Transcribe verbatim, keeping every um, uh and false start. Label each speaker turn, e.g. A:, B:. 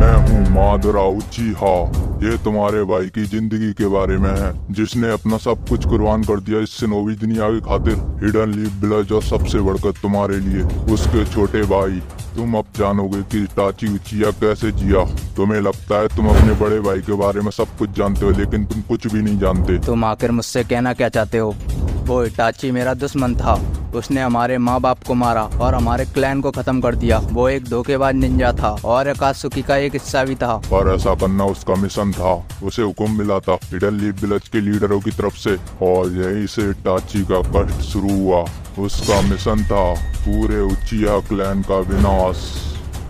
A: मैं हूँ मादरा उचीहा। ये तुम्हारे भाई की जिंदगी के बारे में है, जिसने अपना सब कुछ कुर्बान कर दिया इस नौवीं दुनिया की खातिर। हिडन लीफ विलेज और सबसे बढ़कर तुम्हारे लिए उसके छोटे भाई। तुम अब जानोगे कि इटाची उचिहा कैसे जिया। तुम्हें लगता है तुम अपने बड़े भाई के बारे में सब कुछ जानते हो, लेकिन तुम कुछ भी नहीं जानते।
B: तुम आखिर मुझसे कहना क्या चाहते हो? वो इटाची मेरा दुश्मन था। उसने हमारे माँ बाप को मारा और हमारे क्लैन को खत्म कर दिया। वो एक धोखेबाज निंजा था और अकात्सुकी का एक हिस्सा भी था।
A: पर ऐसा करना उसका मिशन था। उसे हुक्म मिला था हिडन लीफ विलेज के लीडरों की तरफ से, और यहीं से इटाची का कष्ट शुरू हुआ। उसका मिशन था पूरे उचिहा क्लैन का विनाश।